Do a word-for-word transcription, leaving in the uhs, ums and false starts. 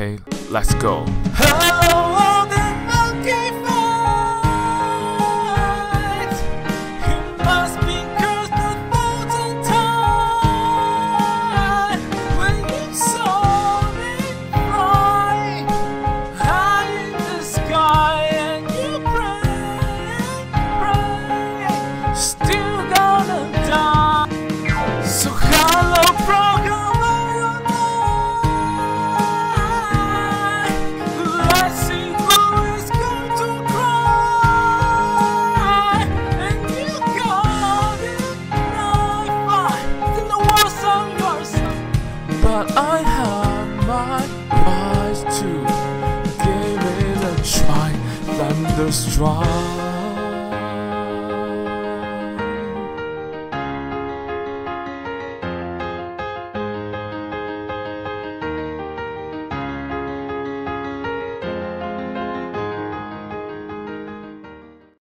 Okay, let's go. Hello, the monkey fight. It must be cursed the thousand times when you saw me fly high in the sky and you pray, pray, still gonna die. So hello, program. But I have my right to give it a try. Thunderstrike.